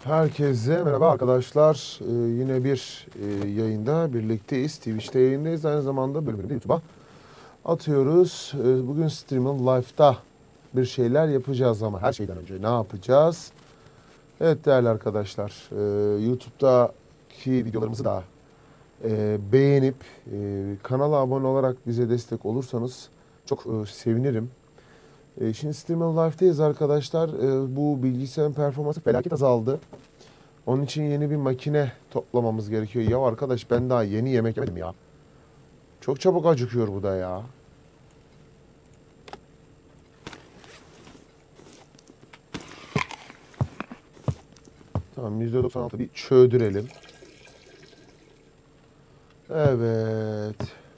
Herkese merhaba arkadaşlar. Yine bir yayında birlikteyiz. Twitch'te yayındayız. Aynı zamanda bölümünü de YouTube'a atıyoruz. Bugün Streaming Live'da bir şeyler yapacağız ama her şeyden önce ne yapacağız? Evet değerli arkadaşlar, YouTube'daki videolarımızı da beğenip kanala abone olarak bize destek olursanız çok sevinirim. Şimdi Streaming Live'dayız arkadaşlar. Bu bilgisayarın performansı felaket azaldı. Onun için yeni bir makine toplamamız gerekiyor. Ya arkadaş ben daha yeni yemek yemedim ya. Çok çabuk acıkıyor bu da ya. Tamam %96 bir çöldürelim. Evet.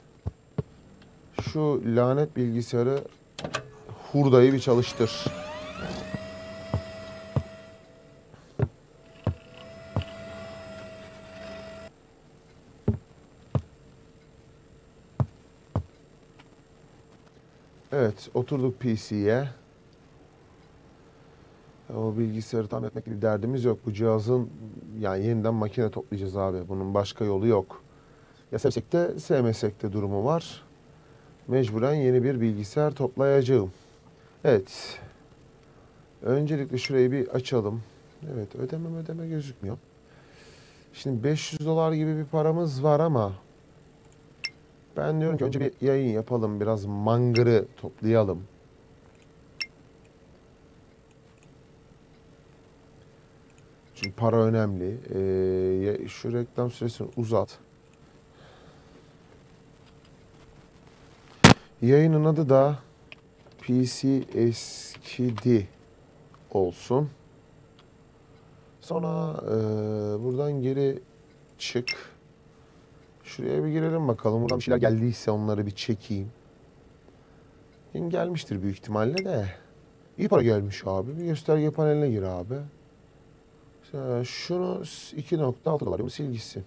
Şu lanet bilgisayarı hurdayı bir çalıştır. Evet oturduk PC'ye. O bilgisayarı tamir etmek gibi bir derdimiz yok. Bu cihazın yani yeniden makine toplayacağız abi. Bunun başka yolu yok. Ya sevsek de sevmesek de durumu var. Mecburen yeni bir bilgisayar toplayacağım. Evet. Öncelikle şurayı bir açalım. Evet ödeme gözükmüyor. Şimdi 500 dolar gibi bir paramız var ama ben diyorum ki önce bir yayın yapalım. Biraz mangırı toplayalım. Çünkü para önemli. Şu reklam süresini uzat. Yayının adı da PC eskidi olsun. Sonra buradan geri çık. Şuraya bir girelim bakalım. Buradan bir şeyler geldiyse onları bir çekeyim. Yeni gelmiştir büyük ihtimalle de. İyi para gelmiş abi. Bir gösterge paneline gir abi. Şunu 2,6 dolar. Bunu sil gitsin.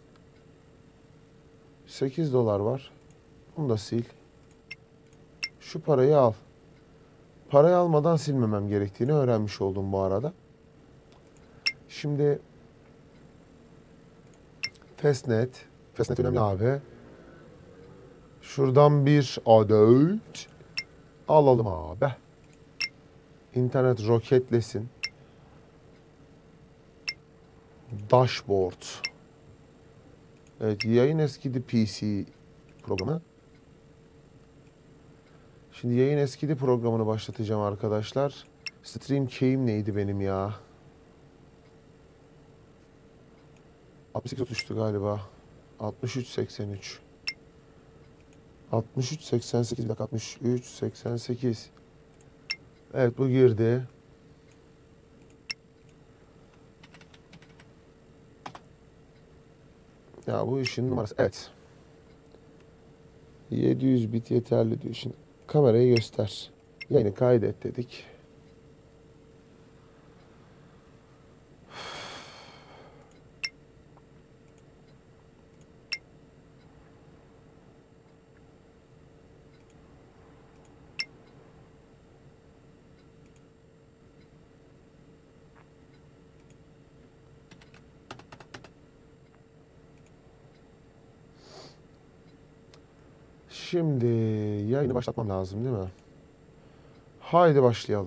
8 dolar var. Bunu da sil. Şu parayı al. Parayı almadan silmemem gerektiğini öğrenmiş oldum bu arada. Şimdi Fastnet. Fastnet önemli abi. Şuradan bir adet alalım abi. İnternet roketlesin. Dashboard. Evet yayın eskidi PC programı. Şimdi yayın eskidi programını başlatacağım arkadaşlar. Stream key'im neydi benim ya? 68.33'tü galiba. 63.83. 63.88 bak 63.88. Evet bu girdi. Ya bu işin numarası. Evet. 700 bit yeterli diyor. Şimdi kamerayı göster. Yayını kaydet dedik. Şimdi yayını başlatmam lazım değil mi? Haydi başlayalım.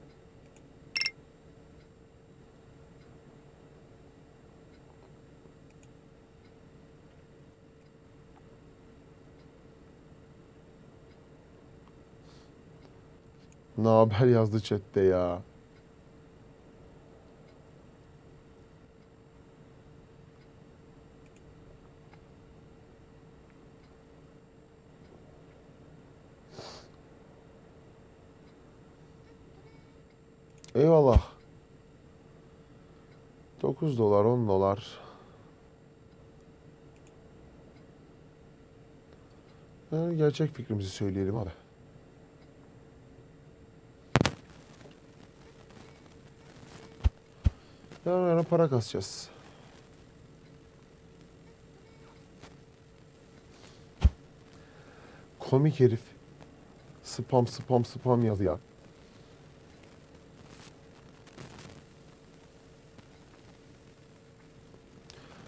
Ne haber yazdı chatte ya. Eyvallah. 9 dolar 10 dolar. Gerçek fikrimizi söyleyelim abi. Yarın para kasacağız. Komik herif. Spam yaz ya.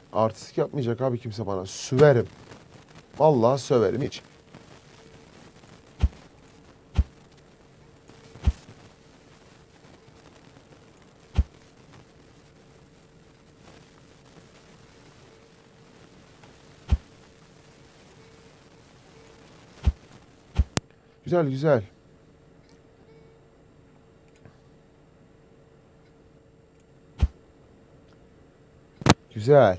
Artistik yapmayacak abi kimse bana. Söverim. Vallahi söverim hiç. Güzel güzel. Güzel.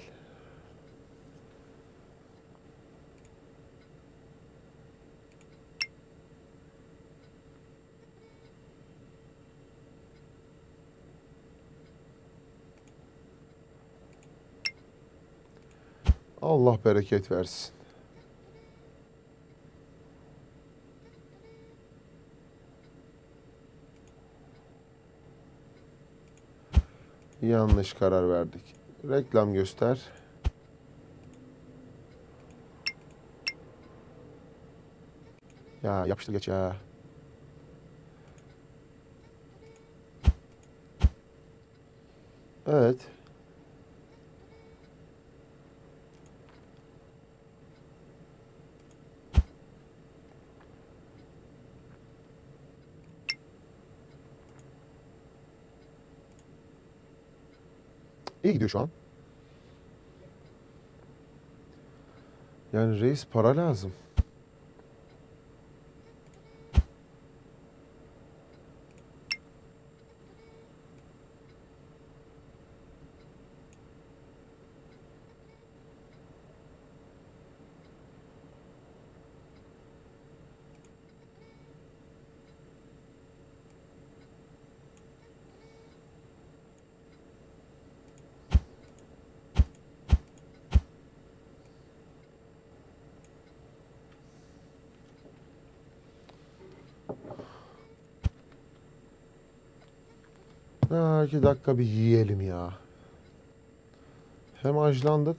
Allah bereket versin. Yanlış karar verdik. Reklam göster. Ya yapıştır geç ya. Evet. İyi gidiyor şu an. Yani reis para lazım. Ha, 2 dakika bir yiyelim ya. Hem açlandık.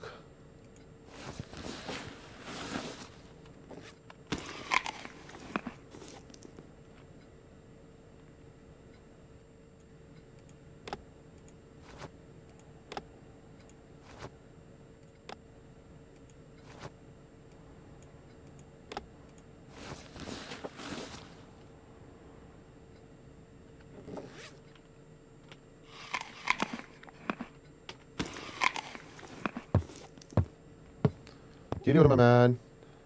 Geliyorum hemen.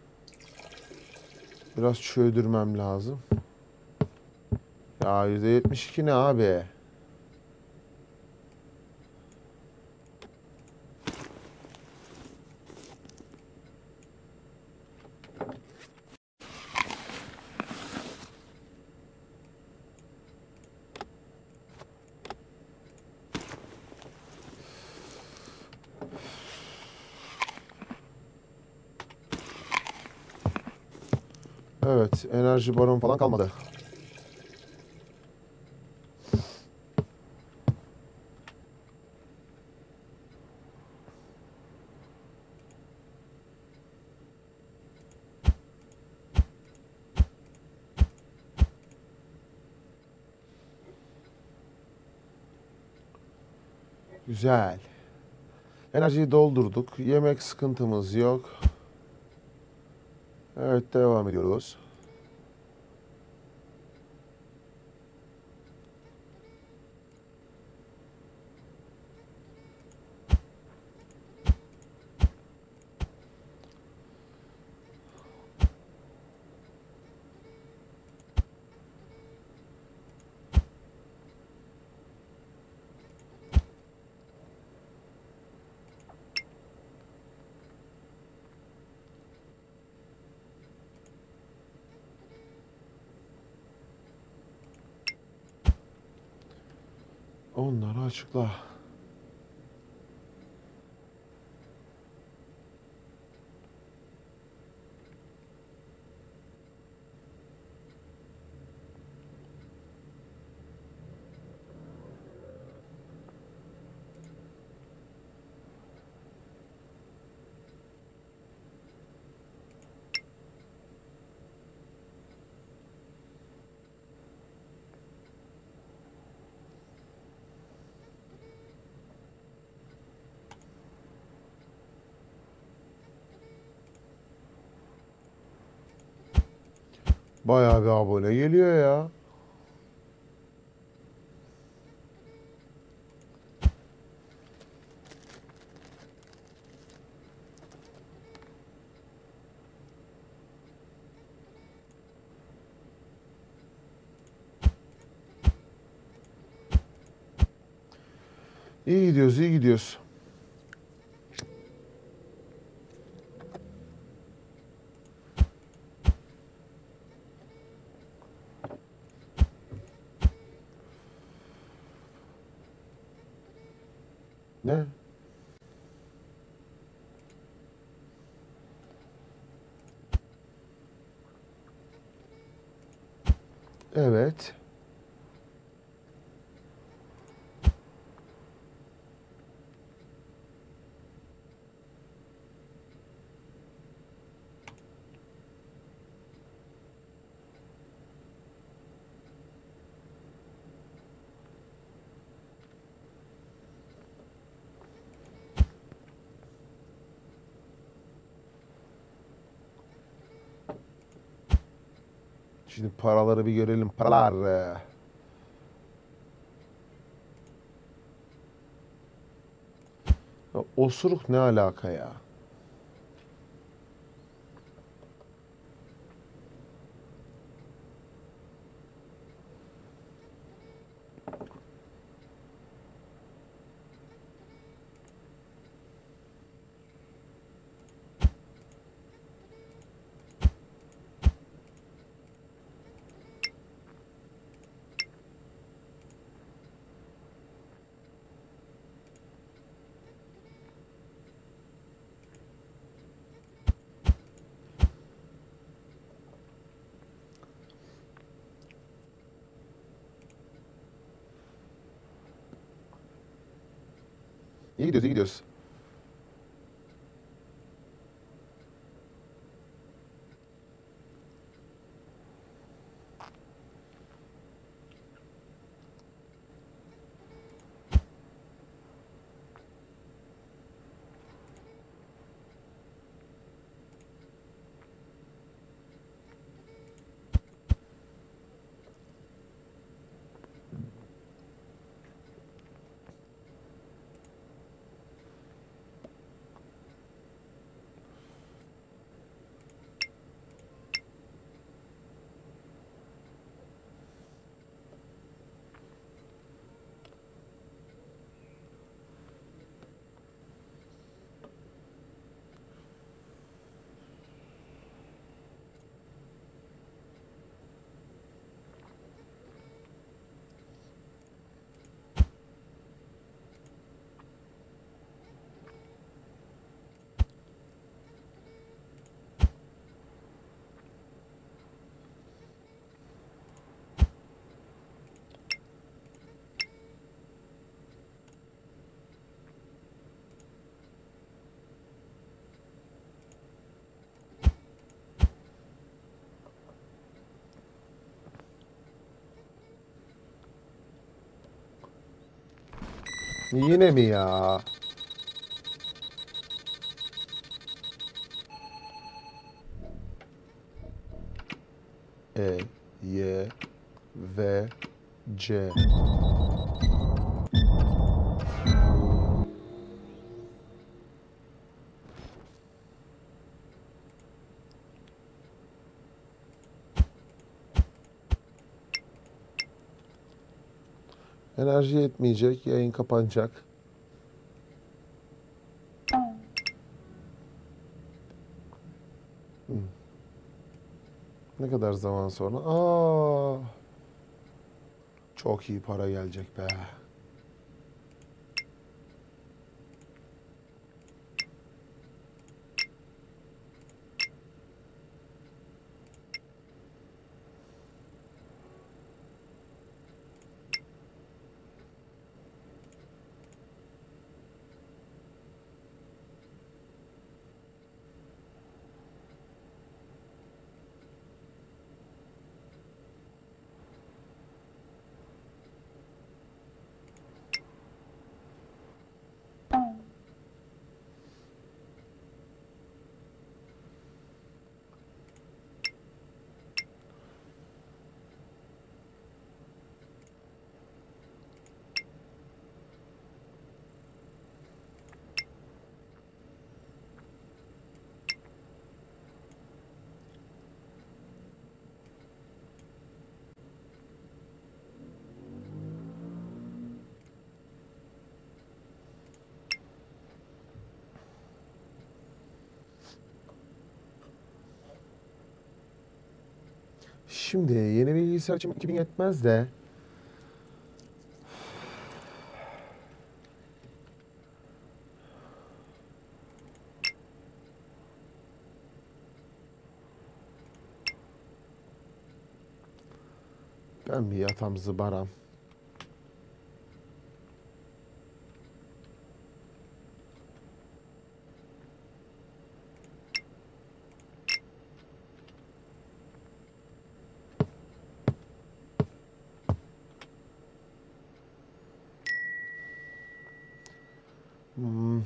Biraz çöldürmem lazım. Ya %72 ne abi? Evet, enerji baron falan kalmadı. Güzel. Enerjiyi doldurduk. Yemek sıkıntımız yok. Evet, devam ediyoruz. Onları açıkla. Bayağı bir abone geliyor ya. İyi gidiyoruz, iyi gidiyoruz. Ne? Evet. Şimdi paraları bir görelim. Paralar. Ya osuruk ne alaka ya? İyi gidiyoruz, iyi gidiyoruz. Yine mi ya? E, Y, V, C. Enerji yetmeyecek, yayın kapanacak. Ne kadar zaman sonra? Çok iyi para gelecek be. Şimdi yeni bilgisayar için 2000 yetmez de ben bir yatam zıbaram. Hmm.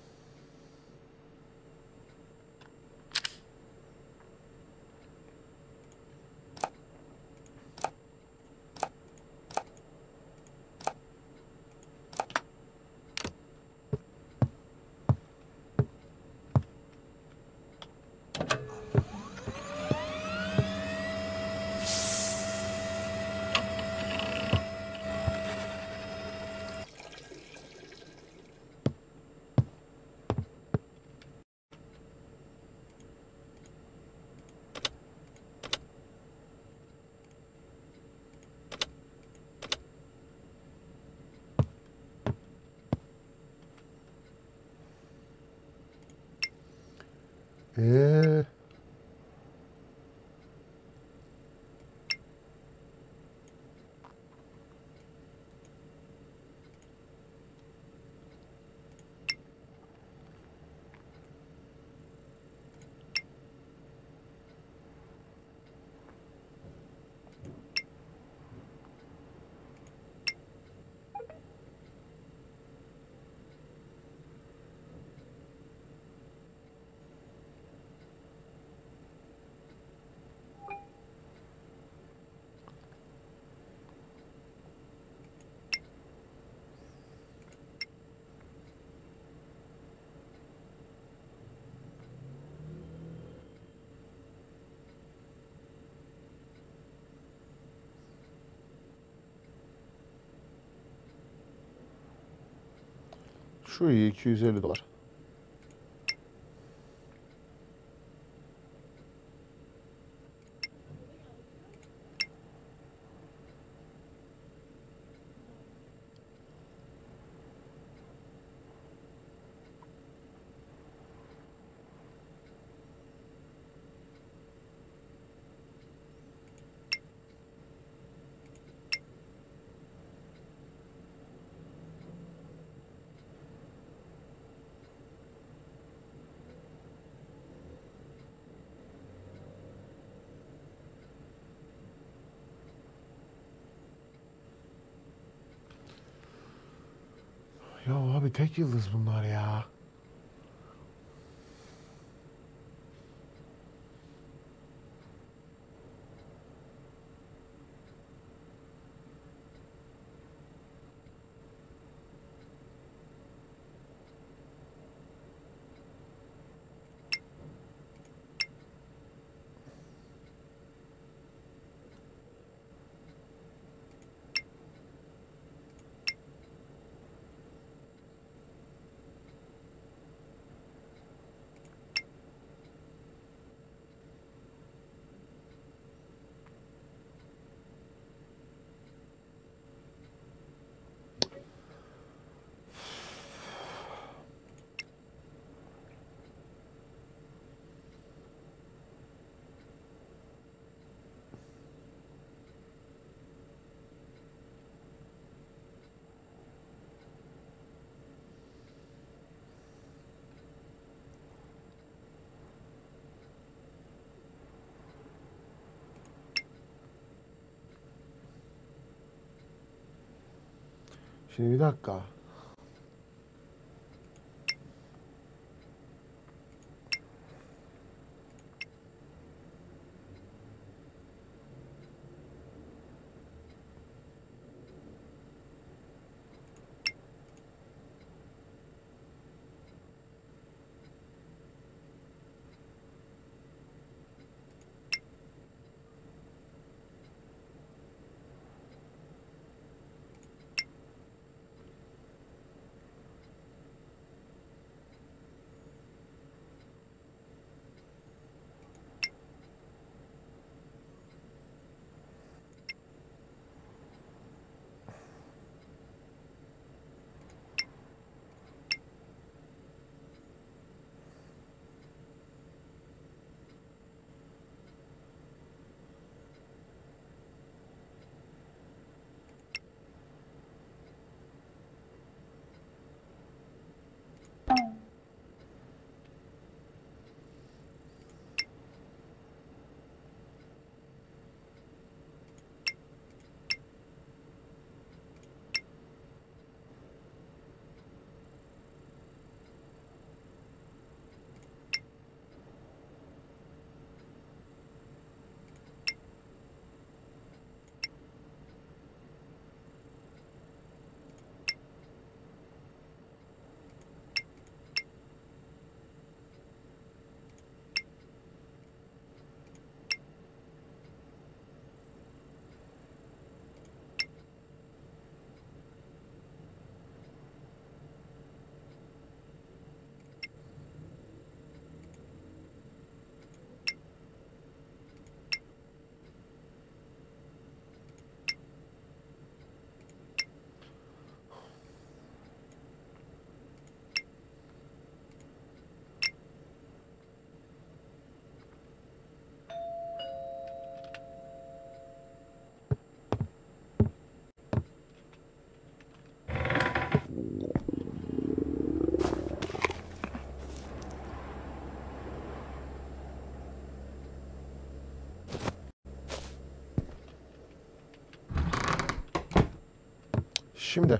Ee, Şu iyi, 250 dolar. Ya abi tek yıldız bunlar ya. Şimdi bir dakika. Şimdi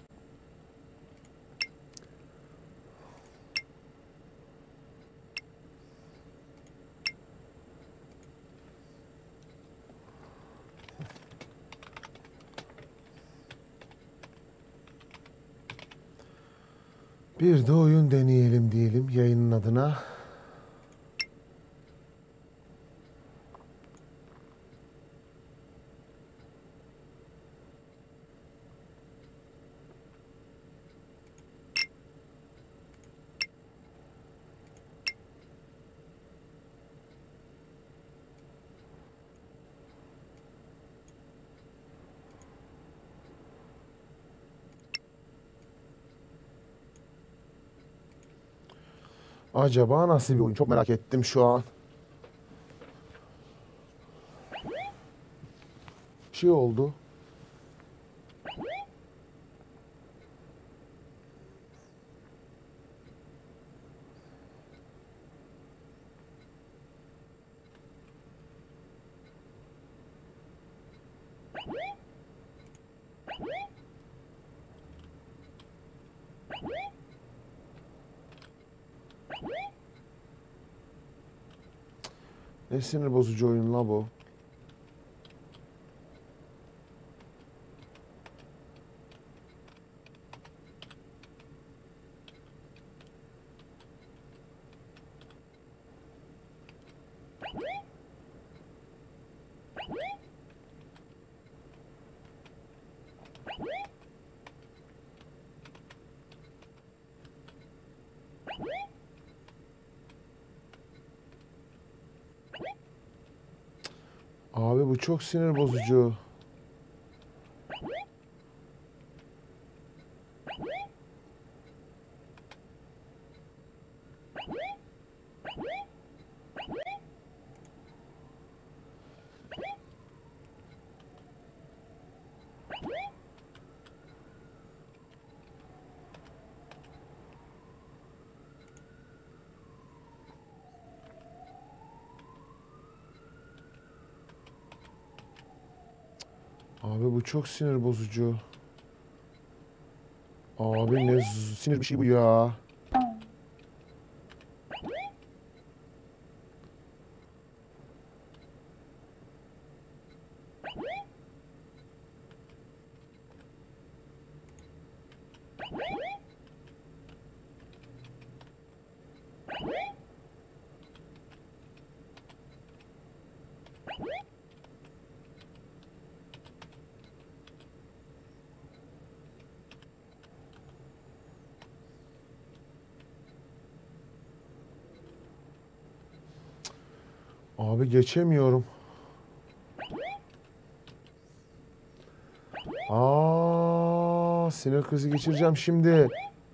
bir de oyun deneyelim diyelim yayının adına. Acaba nasıl bir oyun? Çok merak ettim şu an. Bir şey oldu. Ne sinir bozucu oyun la bu. Abi bu çok sinir bozucu. Abi bu çok sinir bozucu. Abi ne sinir bir şey bu ya. Abi geçemiyorum. Sinir krizi geçireceğim şimdi.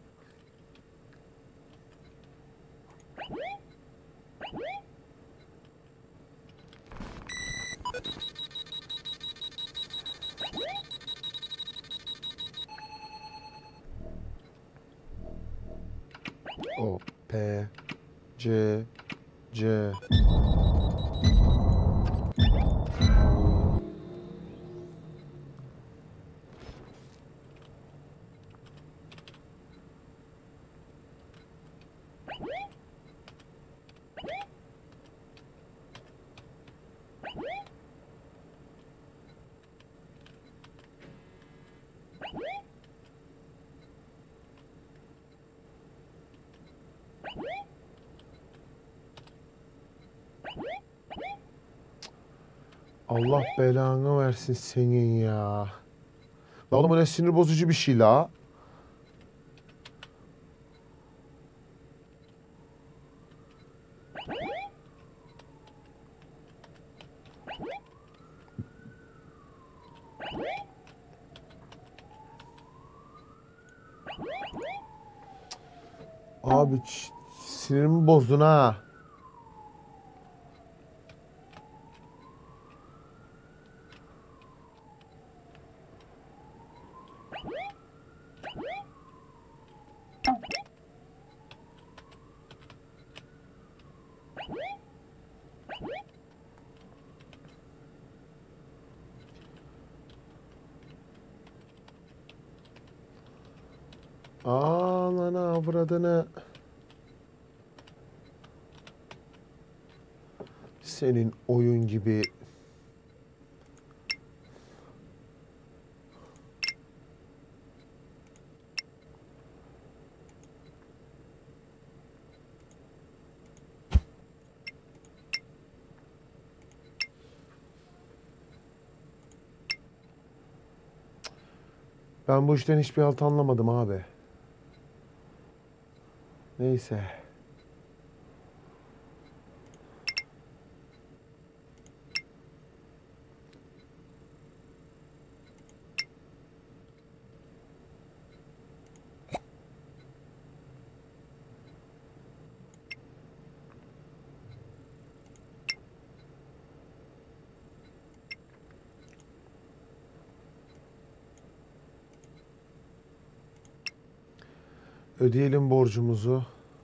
O P C C. Allah belanı versin senin ya. La oğlum bu ne sinir bozucu bir şey la. Abi sinirimi bozdun ha. Ananı avradını. Senin oyun gibi. Ben bu işten hiçbir halt anlamadım abi. Neyse. Ödeyelim borcumuzu.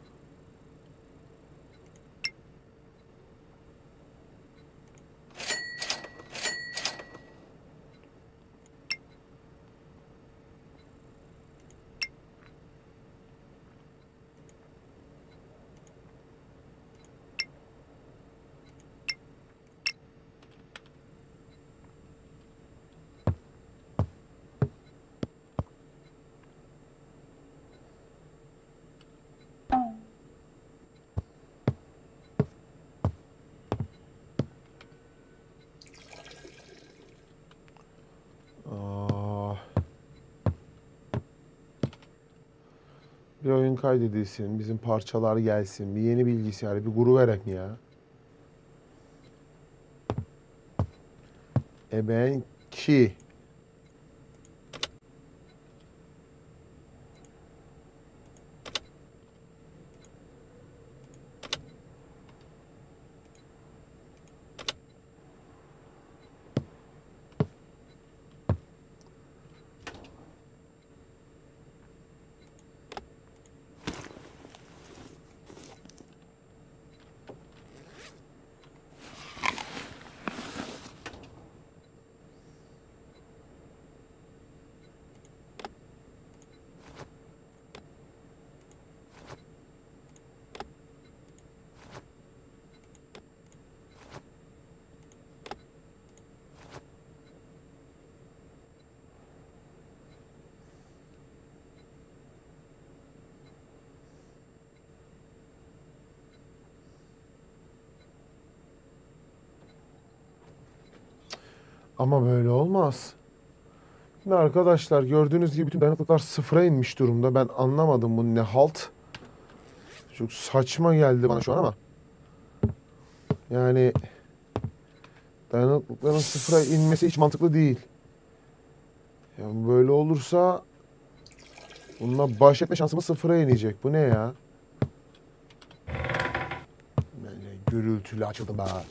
Aa, bir oyun kaydedilsin, bizim parçalar gelsin, bir yeni bilgisayar, bir guru verem ya. Ben ki. Ama böyle olmaz. Şimdi arkadaşlar gördüğünüz gibi bütün dayanıklıklar sıfıra inmiş durumda. Ben anlamadım bu ne halt. Çok saçma geldi bana şu an ama. Yani dayanıklıkların sıfıra inmesi hiç mantıklı değil. Yani böyle olursa bununla baş etme şansımız sıfıra inecek. Bu ne ya? Yani gürültülü açıldım ha.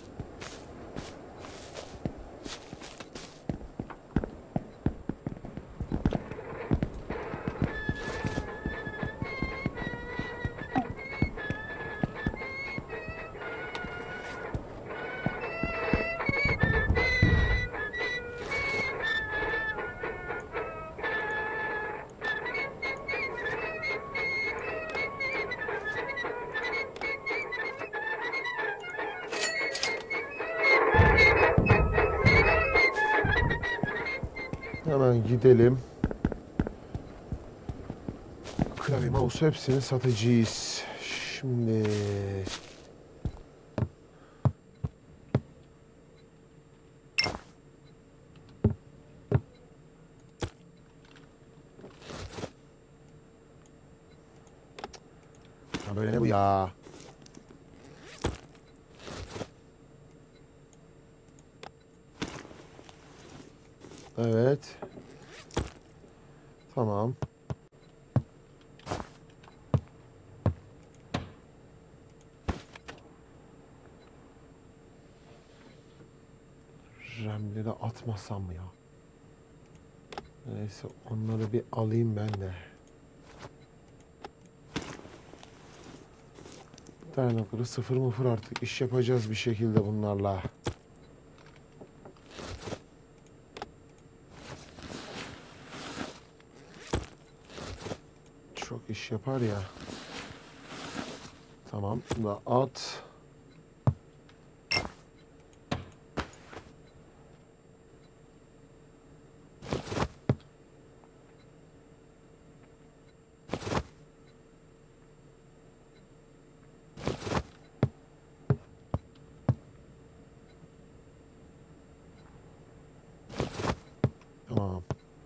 Hemen gidelim. Klavye, mouse hepsini satacağız. Şimdi... Ya böyle ne bu ya? Evet. Tamam. RAM'leri atmasam ya. Neyse onları bir alayım ben de. Dayanıkları sıfır mıfır artık. İş yapacağız bir şekilde bunlarla. çok iş yapar ya. Tamam. Bunu da at. Tamam.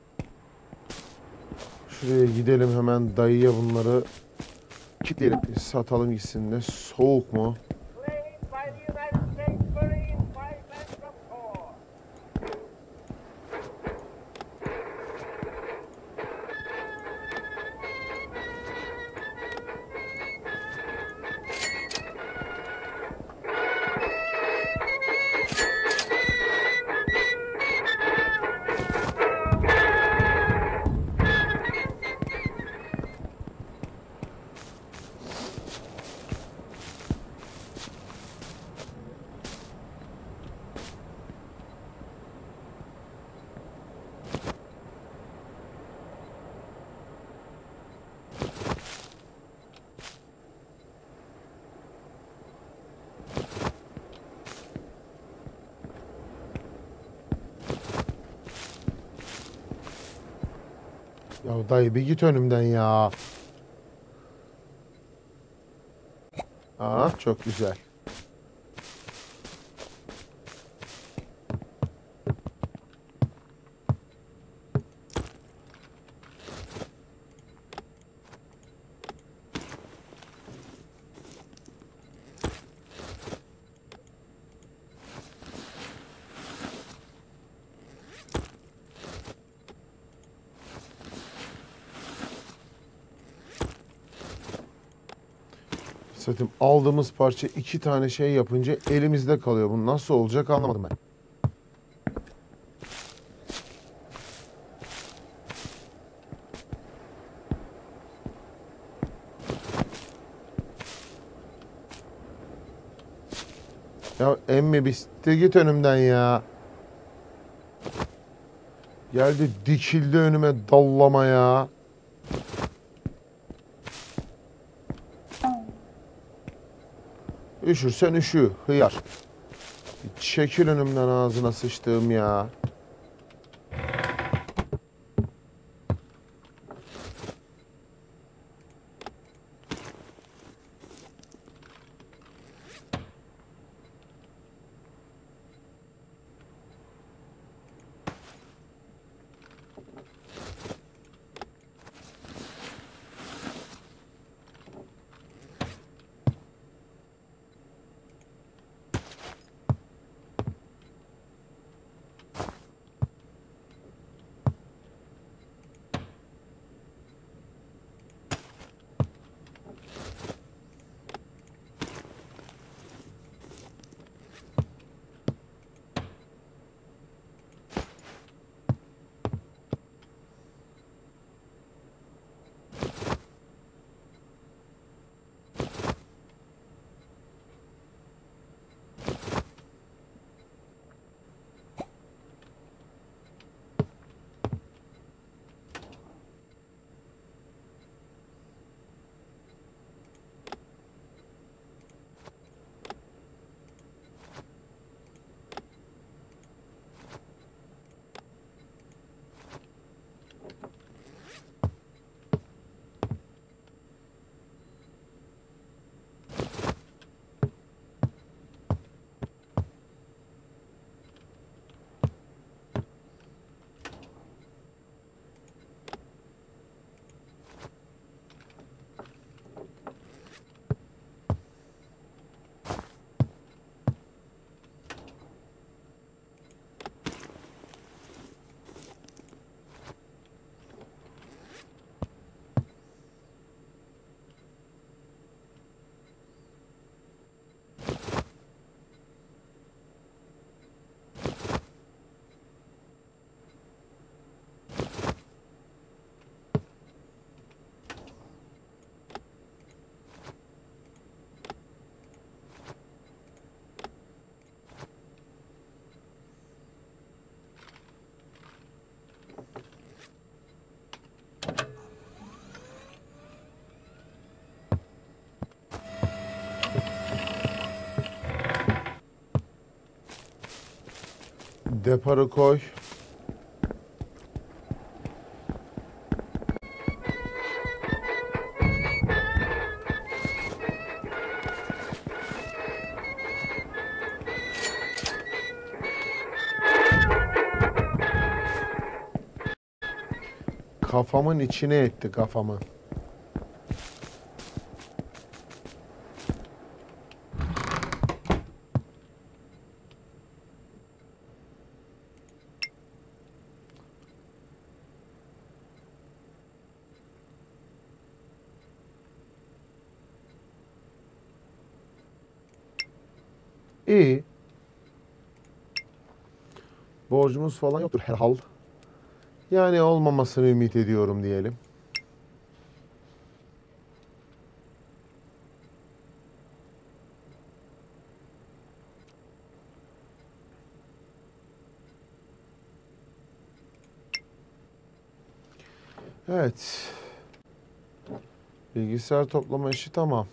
Şuraya gidelim hemen dayıya bunları kilitleyelim. Satalım gitsin de. Soğuk mu? Slain by the United States Marines by Bancroft Corps. Ya dayı bir git önümden ya. Aa, çok güzel. Zaten aldığımız parça iki tane şey yapınca elimizde kalıyor. Bu nasıl olacak anlamadım ben. Ya emmi bir siktir git önümden ya. Geldi dikildi önüme dallama ya. Üşürsen üşü hıyar. Çekil önümden ağzına sıçtığım ya. Deparı koy. Kafamın içine etti kafamı. İyi. Borcumuz falan yoktur herhal. Yani olmamasını ümit ediyorum diyelim. Evet. Bilgisayar toplama işi tamam.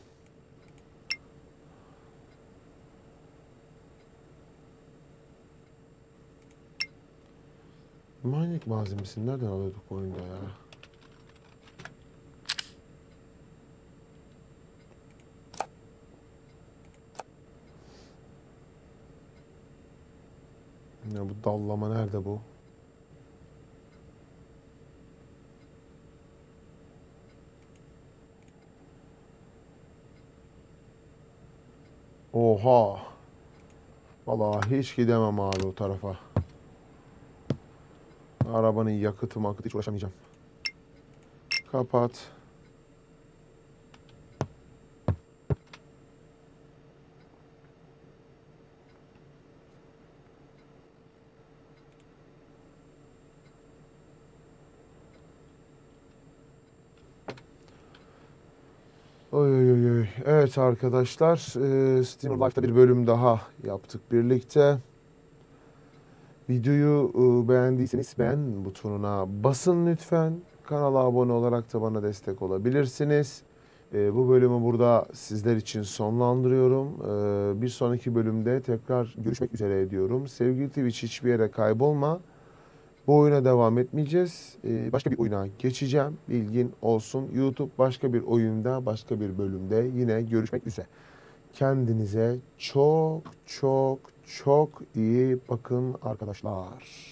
Manyak malzemesini nereden alıyorduk bu oyunda ya? Ya bu dallama nerede bu? Oha. Vallahi hiç gidemem abi o tarafa. Arabanın yakıtı makıtı hiç uğraşamayacağım. Kapat. Oy oy oy oy. Evet arkadaşlar, Steam Life'da bir bölüm daha yaptık birlikte. Videoyu beğendiyseniz beğen butonuna basın lütfen. Kanala abone olarak da bana destek olabilirsiniz. Bu bölümü burada sizler için sonlandırıyorum. Bir sonraki bölümde tekrar görüşmek üzere diyorum. Sevgili Twitch, hiçbir yere kaybolma. Bu oyuna devam etmeyeceğiz. Başka bir oyuna geçeceğim. Bilgin olsun. YouTube başka bir oyunda, başka bir bölümde yine görüşmek üzere. Kendinize çok çok çok iyi bakın arkadaşlar.